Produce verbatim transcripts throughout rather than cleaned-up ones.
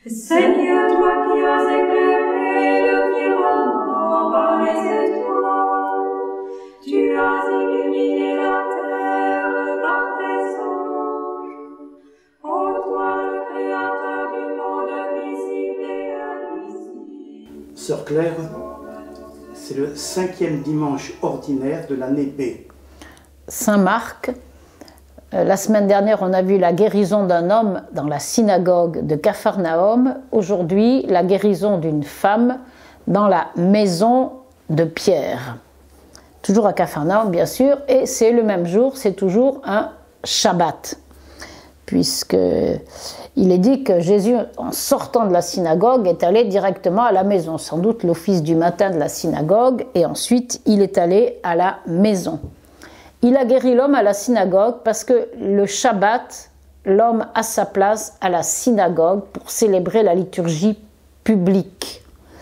Seigneur, toi qui as éclairé le firmament par les étoiles, tu as illuminé la terre par tes anges. Ô toi, le créateur du monde visible et invisible. Sœur Claire, c'est le cinquième dimanche ordinaire de l'année B. Saint Marc, euh, la semaine dernière on a vu la guérison d'un homme dans la synagogue de Capharnaüm. Aujourd'hui, la guérison d'une femme dans la maison de Pierre. Toujours à Capharnaüm bien sûr, et c'est le même jour, c'est toujours un Shabbat. Puisque il est dit que Jésus, en sortant de la synagogue, est allé directement à la maison. Sans doute l'office du matin de la synagogue, et ensuite il est allé à la maison. Il a guéri l'homme à la synagogue parce que le Shabbat, l'homme a sa place à la synagogue pour célébrer la liturgie publique.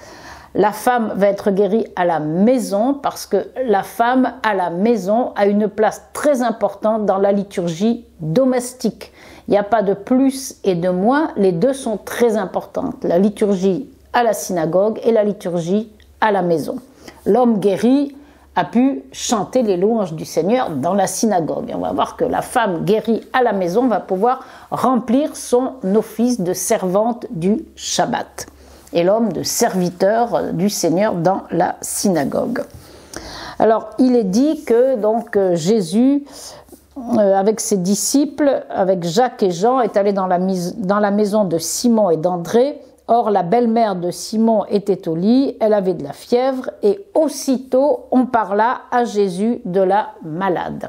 La femme va être guérie à la maison parce que la femme à la maison a une place très importante dans la liturgie domestique. Il n'y a pas de plus et de moins, les deux sont très importantes. La liturgie à la synagogue et la liturgie à la maison. L'homme guéri a pu chanter les louanges du Seigneur dans la synagogue. Et on va voir que la femme guérie à la maison va pouvoir remplir son office de servante du Shabbat. Et l'homme de serviteur du Seigneur dans la synagogue. Alors, il est dit que donc Jésus, euh, avec ses disciples, avec Jacques et Jean, est allé dans la, dans la maison de Simon et d'André. Or, la belle-mère de Simon était au lit, elle avait de la fièvre, et aussitôt on parla à Jésus de la malade.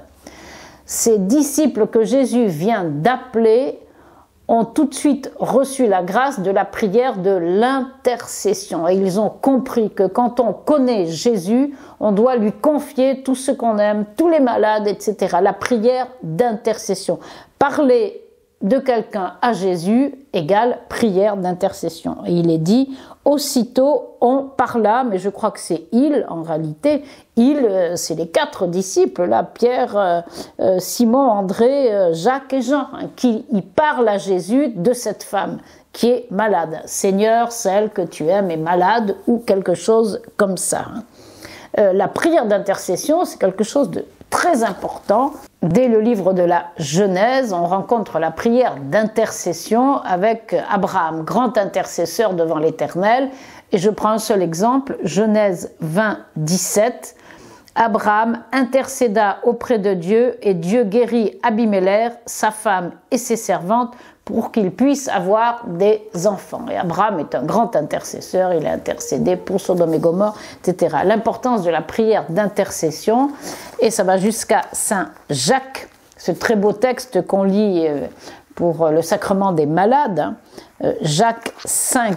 Ces disciples que Jésus vient d'appeler ont tout de suite reçu la grâce de la prière de l'intercession. Et ils ont compris que quand on connaît Jésus, on doit lui confier tout ce qu'on aime, tous les malades, et cetera. La prière d'intercession. Parler de quelqu'un à Jésus égale prière d'intercession. Et il est dit, aussitôt on parla, mais je crois que c'est il en réalité, il, c'est les quatre disciples, là, Pierre, euh, euh, Simon, André, euh, Jacques et Jean, hein, qui y parlent à Jésus de cette femme qui est malade. Seigneur, celle que tu aimes est malade, ou quelque chose comme ça. Hein. Euh, la prière d'intercession, c'est quelque chose de très important. Dès le livre de la Genèse, on rencontre la prière d'intercession avec Abraham, grand intercesseur devant l'Éternel. Et je prends un seul exemple, Genèse vingt, dix-sept. Abraham intercéda auprès de Dieu et Dieu guérit Abimélec, sa femme et ses servantes pour qu'ils puissent avoir des enfants. Et Abraham est un grand intercesseur, il a intercédé pour Sodome et Gomorrhe, et cetera. L'importance de la prière d'intercession, et ça va jusqu'à Saint Jacques, ce très beau texte qu'on lit pour le sacrement des malades, Jacques cinq,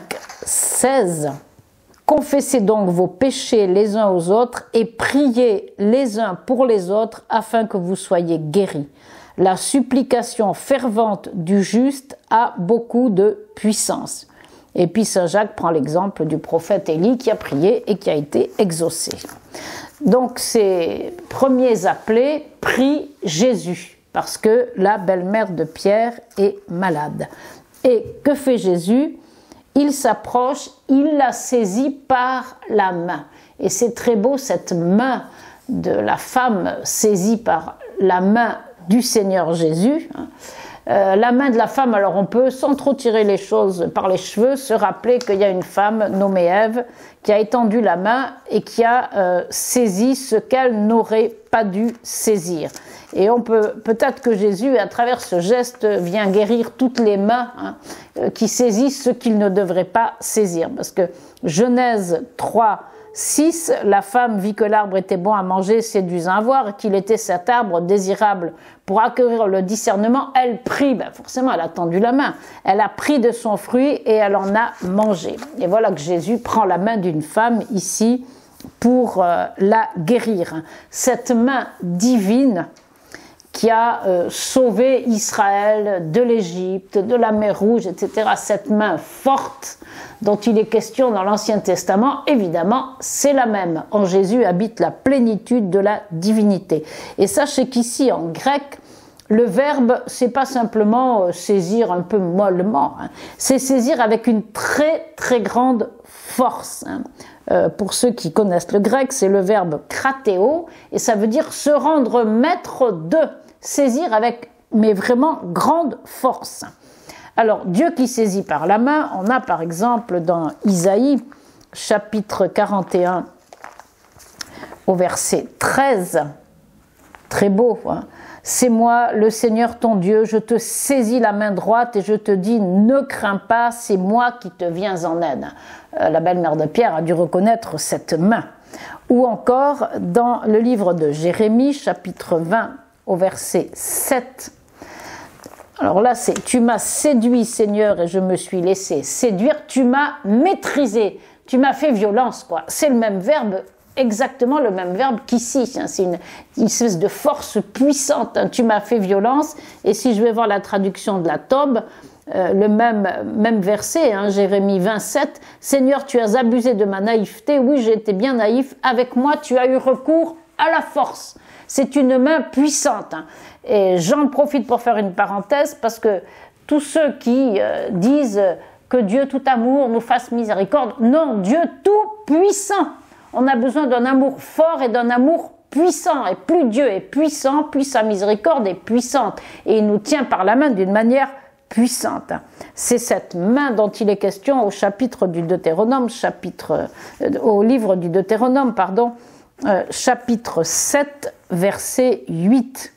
seize. Confessez donc vos péchés les uns aux autres et priez les uns pour les autres afin que vous soyez guéris. La supplication fervente du juste a beaucoup de puissance. Et puis Saint Jacques prend l'exemple du prophète Élie qui a prié et qui a été exaucé. Donc ces premiers appelés prient Jésus parce que la belle-mère de Pierre est malade. Et que fait Jésus ? Il s'approche, il la saisit par la main. Et c'est très beau cette main de la femme saisie par la main du Seigneur Jésus. Euh, la main de la femme, alors on peut, sans trop tirer les choses par les cheveux, se rappeler qu'il y a une femme nommée Ève qui a étendu la main et qui a euh, saisi ce qu'elle n'aurait pas dû saisir. Et on peut, peut-être que Jésus, à travers ce geste, vient guérir toutes les mains hein, euh, qui saisissent ce qu'ils ne devraient pas saisir. Parce que Genèse trois, six, la femme vit que l'arbre était bon à manger, séduisant à voir, et qu'il était cet arbre désirable pour acquérir le discernement. Elle prit, ben forcément elle a tendu la main, elle a pris de son fruit et elle en a mangé. Et voilà que Jésus prend la main d'une femme ici pour euh, la guérir. Cette main divine qui a euh, sauvé Israël de l'Égypte, de la mer Rouge, et cetera. Cette main forte dont il est question dans l'Ancien Testament, évidemment, c'est la même. En Jésus habite la plénitude de la divinité. Et sachez qu'ici, en grec, le verbe, c'est pas simplement saisir un peu mollement, hein. C'est saisir avec une très très grande force, hein. Euh, pour ceux qui connaissent le grec, c'est le verbe kratéo, et ça veut dire se rendre maître de, saisir avec, mais vraiment grande force. Alors, Dieu qui saisit par la main, on a par exemple dans Isaïe, chapitre quarante et un, au verset treize, très beau, hein. C'est moi, le Seigneur ton Dieu, je te saisis la main droite et je te dis, ne crains pas, c'est moi qui te viens en aide. Euh, la belle-mère de Pierre a dû reconnaître cette main. Ou encore, dans le livre de Jérémie, chapitre vingt, au verset sept. Alors là, c'est « Tu m'as séduit, Seigneur, et je me suis laissé séduire. Tu m'as maîtrisé. Tu m'as fait violence, quoi. » C'est le même verbe, exactement le même verbe qu'ici. Hein. C'est une, une espèce de force puissante. Hein. Tu m'as fait violence. Et si je vais voir la traduction de la Tobe, euh, le même, même verset, hein, Jérémie vingt-sept, « Seigneur, tu as abusé de ma naïveté. Oui, j'ai été bien naïf. Avec moi, tu as eu recours à la force. » C'est une main puissante. Hein. Et j'en profite pour faire une parenthèse parce que tous ceux qui euh, disent que Dieu tout amour nous fasse miséricorde, non, Dieu tout puissant. On a besoin d'un amour fort et d'un amour puissant. Et plus Dieu est puissant, plus sa miséricorde est puissante. Et il nous tient par la main d'une manière puissante. C'est cette main dont il est question au chapitre du Deutéronome, chapitre, euh, au livre du Deutéronome, pardon, euh, chapitre sept, verset huit.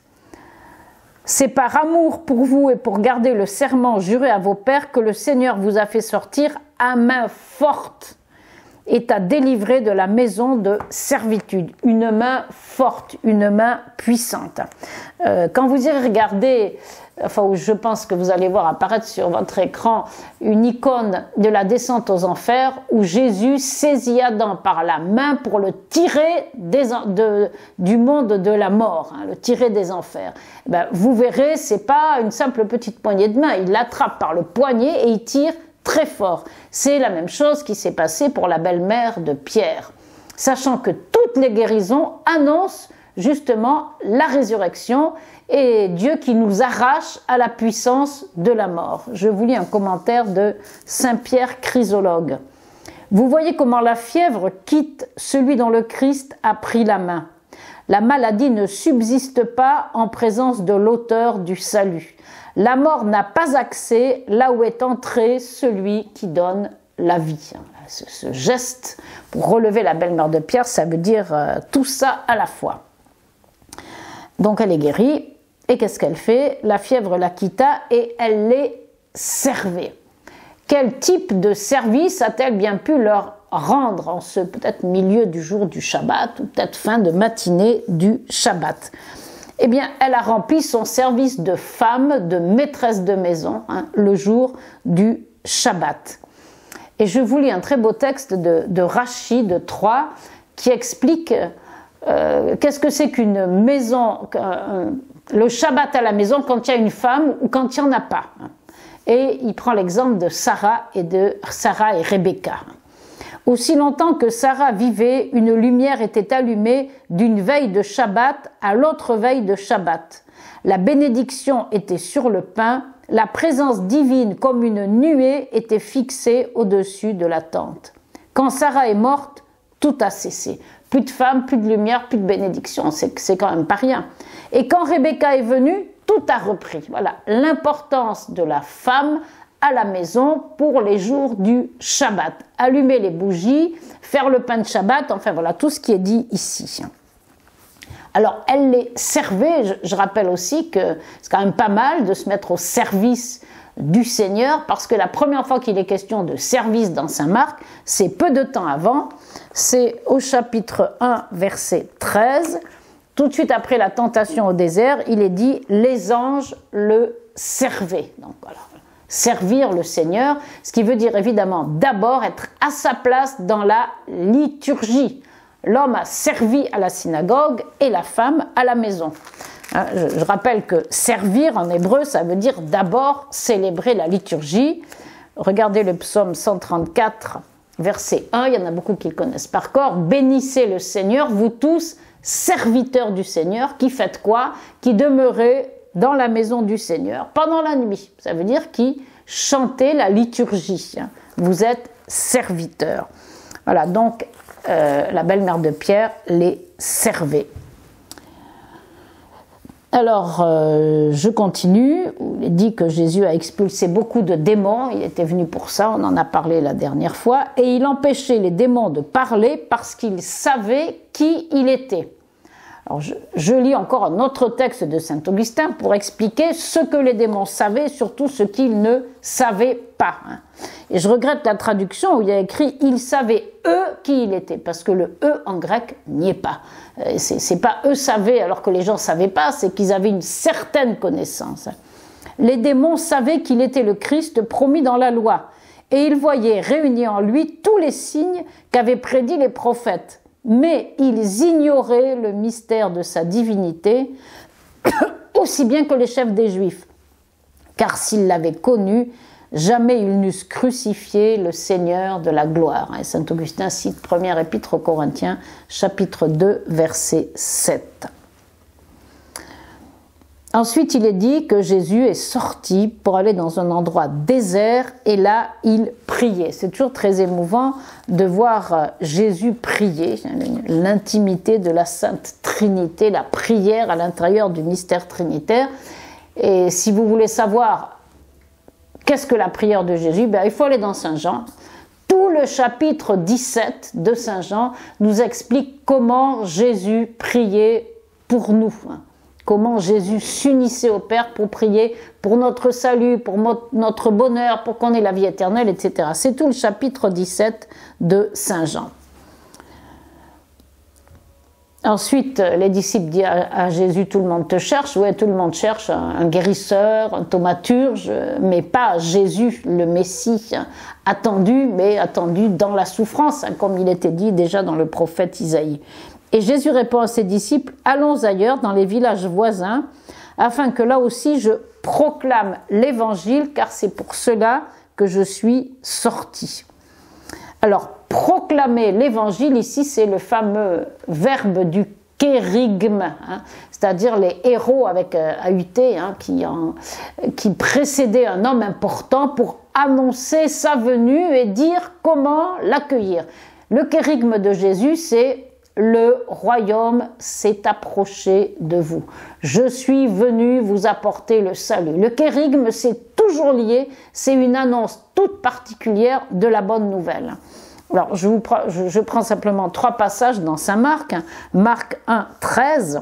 C'est par amour pour vous et pour garder le serment juré à vos pères que le Seigneur vous a fait sortir à main forte et t'a délivré de la maison de servitude. Une main forte, une main puissante. Euh, quand vous y regardez, enfin, je pense que vous allez voir apparaître sur votre écran une icône de la descente aux enfers où Jésus saisit Adam par la main pour le tirer des, de, du monde de la mort, hein, le tirer des enfers. Ben, vous verrez, c'est pas une simple petite poignée de main, il l'attrape par le poignet et il tire très fort. C'est la même chose qui s'est passé pour la belle-mère de Pierre, sachant que toutes les guérisons annoncent justement la résurrection et Dieu qui nous arrache à la puissance de la mort. Je vous lis un commentaire de Saint Pierre Chrysologue. Vous voyez comment la fièvre quitte celui dont le Christ a pris la main. La maladie ne subsiste pas en présence de l'auteur du salut. La mort n'a pas accès là où est entré celui qui donne la vie. Ce, ce geste pour relever la belle-mère de Pierre, ça veut dire euh, tout ça à la fois. Donc elle est guérie, et qu'est-ce qu'elle fait? La fièvre la quitta et elle les servait. Quel type de service a-t-elle bien pu leur rendre en ce peut-être milieu du jour du Shabbat, ou peut-être fin de matinée du Shabbat? Eh bien, elle a rempli son service de femme, de maîtresse de maison, hein, le jour du Shabbat. Et je vous lis un très beau texte de, de Rachi de Troyes qui explique euh, qu'est-ce que c'est qu'une maison, euh, le Shabbat à la maison quand il y a une femme ou quand il n'y en a pas. Et il prend l'exemple de Sarah et de Sarah et Rebecca. Aussi longtemps que Sarah vivait, une lumière était allumée d'une veille de Shabbat à l'autre veille de Shabbat. La bénédiction était sur le pain, la présence divine comme une nuée était fixée au-dessus de la tente. Quand Sarah est morte, tout a cessé. Plus de femme, plus de lumière, plus de bénédiction, c'est, c'est quand même pas rien. Et quand Rebecca est venue, tout a repris. Voilà, l'importance de la femme à la maison pour les jours du Shabbat. Allumer les bougies, faire le pain de Shabbat, enfin voilà, tout ce qui est dit ici. Alors, elle les servait, je, je rappelle aussi que c'est quand même pas mal de se mettre au service du Seigneur, parce que la première fois qu'il est question de service dans Saint Marc, c'est peu de temps avant, c'est au chapitre un, verset treize, tout de suite après la tentation au désert, il est dit « les anges le servaient ». Donc voilà. Servir le Seigneur, ce qui veut dire évidemment d'abord être à sa place dans la liturgie. L'homme a servi à la synagogue et la femme à la maison. Je rappelle que servir en hébreu, ça veut dire d'abord célébrer la liturgie. Regardez le psaume cent trente-quatre, verset un, il y en a beaucoup qui le connaissent par cœur. Bénissez le Seigneur, vous tous, serviteurs du Seigneur, qui faites quoi? Qui demeurez dans la maison du Seigneur pendant la nuit. Ça veut dire qui chantait la liturgie. Vous êtes serviteurs. Voilà, donc euh, la belle-mère de Pierre les servait. Alors, euh, je continue. Il dit que Jésus a expulsé beaucoup de démons. Il était venu pour ça, on en a parlé la dernière fois. Et il empêchait les démons de parler parce qu'il savait qui il était. Alors, je, je lis encore un autre texte de saint Augustin pour expliquer ce que les démons savaient, surtout ce qu'ils ne savaient pas. Et je regrette la traduction où il y a écrit « ils savaient eux qui il était », parce que le « eux » en grec n'y est pas. C'est, c'est pas « eux savaient » alors que les gens ne savaient pas, c'est qu'ils avaient une certaine connaissance. Les démons savaient qu'il était le Christ promis dans la loi, et ils voyaient réunis en lui tous les signes qu'avaient prédits les prophètes. Mais ils ignoraient le mystère de sa divinité, aussi bien que les chefs des Juifs. Car s'ils l'avaient connu, jamais ils n'eussent crucifié le Seigneur de la gloire. Et saint Augustin cite première épître aux Corinthiens, chapitre deux, verset sept. Ensuite, il est dit que Jésus est sorti pour aller dans un endroit désert et là, il priait. C'est toujours très émouvant de voir Jésus prier, l'intimité de la Sainte Trinité, la prière à l'intérieur du mystère trinitaire. Et si vous voulez savoir qu'est-ce que la prière de Jésus, ben, il faut aller dans Saint Jean. Tout le chapitre dix-sept de Saint Jean nous explique comment Jésus priait pour nous. Comment Jésus s'unissait au Père pour prier pour notre salut, pour notre bonheur, pour qu'on ait la vie éternelle, et cetera. C'est tout le chapitre dix-sept de Saint Jean. Ensuite, les disciples disent à Jésus, tout le monde te cherche. Oui, tout le monde cherche un guérisseur, un thaumaturge, mais pas Jésus, le Messie, attendu, mais attendu dans la souffrance, comme il était dit déjà dans le prophète Isaïe. Et Jésus répond à ses disciples, allons ailleurs, dans les villages voisins, afin que là aussi je proclame l'évangile, car c'est pour cela que je suis sorti. Alors, proclamer l'évangile, ici, c'est le fameux verbe du kérygme, hein, c'est-à-dire les héros avec euh, A U T, hein, qui, en, qui précédaient un homme important pour annoncer sa venue et dire comment l'accueillir. Le kérygme de Jésus, c'est le royaume s'est approché de vous. Je suis venu vous apporter le salut. Le kérygme, c'est toujours lié, c'est une annonce toute particulière de la bonne nouvelle. Alors, je, vous prends, je, je prends simplement trois passages dans Saint Marc. Marc un, treize.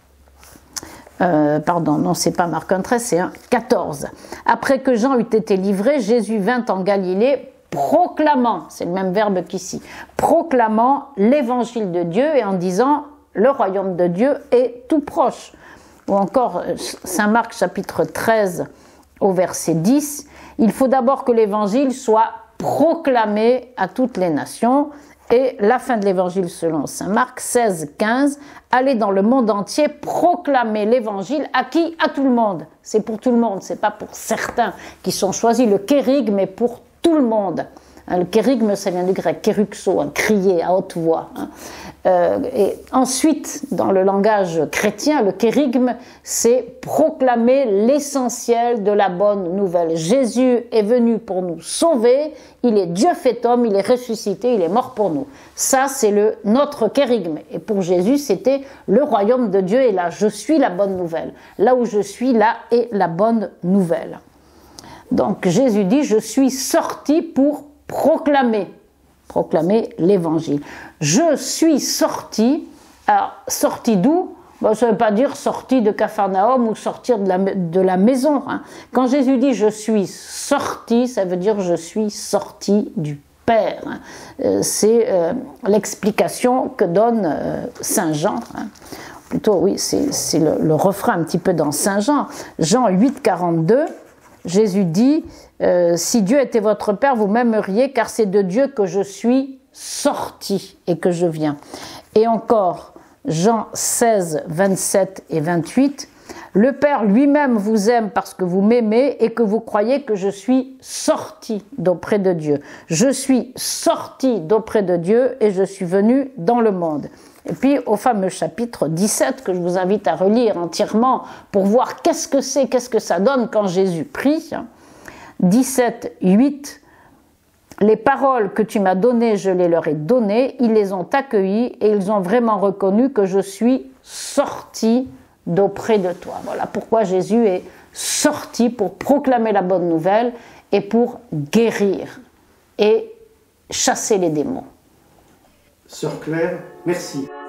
Euh, pardon, non, c'est pas Marc un, treize, c'est un, quatorze. Après que Jean eut été livré, Jésus vint en Galilée, proclamant, c'est le même verbe qu'ici, proclamant l'évangile de Dieu et en disant le royaume de Dieu est tout proche. Ou encore Saint Marc chapitre treize au verset dix, il faut d'abord que l'évangile soit proclamé à toutes les nations. Et la fin de l'évangile selon Saint Marc seize, quinze, allez dans le monde entier proclamer l'évangile à qui? À tout le monde. C'est pour tout le monde, c'est pas pour certains qui sont choisis. Le kérygme est pour tout le monde. Le kérygme, ça vient du grec, kéruxo, hein, crier à haute voix. Hein. Euh, et ensuite, dans le langage chrétien, le kérygme, c'est proclamer l'essentiel de la bonne nouvelle. Jésus est venu pour nous sauver, il est Dieu fait homme, il est ressuscité, il est mort pour nous. Ça, c'est le notre kérygme. Et pour Jésus, c'était le royaume de Dieu est là. Je suis la bonne nouvelle. Là où je suis, là est la bonne nouvelle. Donc Jésus dit, je suis sorti pour proclamer, proclamer l'évangile. Je suis sorti, alors sorti d'où? Bon, ça ne veut pas dire sorti de Capharnaüm ou sortir de la, de la maison. Hein. Quand Jésus dit je suis sorti, ça veut dire je suis sorti du Père. Hein. Euh, c'est euh, l'explication que donne euh, Saint Jean. Hein. Plutôt, oui, c'est, c'est le, le refrain un petit peu dans Saint Jean. Jean huit, quarante-deux. Jésus dit, euh, si Dieu était votre Père, vous m'aimeriez, car c'est de Dieu que je suis sorti et que je viens. Et encore, Jean seize, vingt-sept et vingt-huit, Le Père lui-même vous aime parce que vous m'aimez et que vous croyez que je suis sorti d'auprès de Dieu. Je suis sorti d'auprès de Dieu et je suis venu dans le monde. Et puis au fameux chapitre dix-sept que je vous invite à relire entièrement pour voir qu'est-ce que c'est, qu'est-ce que ça donne quand Jésus prie. dix-sept, huit. Les paroles que tu m'as données, je les leur ai données, ils les ont accueillies et ils ont vraiment reconnu que je suis sorti d'auprès de toi. Voilà pourquoi Jésus est sorti pour proclamer la bonne nouvelle et pour guérir et chasser les démons. Sœur Claire, merci.